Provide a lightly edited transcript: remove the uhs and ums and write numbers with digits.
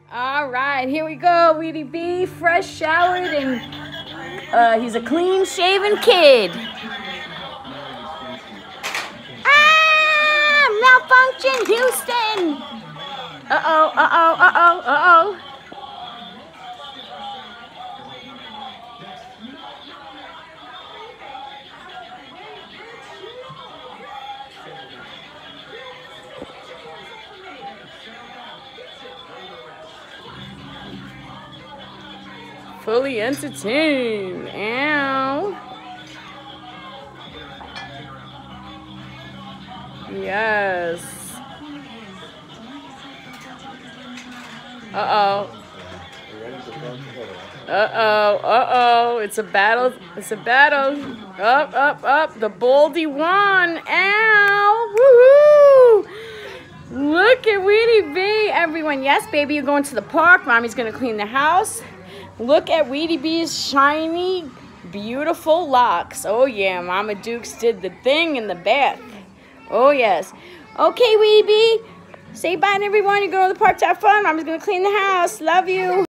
All right, here we go. Weedy B, fresh showered, and he's a clean-shaven kid. Ah, malfunction, Houston. Uh-oh, uh-oh, uh-oh, uh-oh. Fully entertained. Ow. Yes. Uh-oh. Uh-oh. Uh-oh. It's a battle. It's a battle. Up, up, up. The Baldy won. Ow. Woohoo. Look at Weedy B, everyone. Yes, baby, you're going to the park. Mommy's going to clean the house. Look at Weedy B's shiny, beautiful locks. Oh, yeah, Mama Dukes did the thing in the bath. Oh, yes. Okay, Weedy B, say bye to everyone. You go to the park to have fun. Mama's going to clean the house. Love you.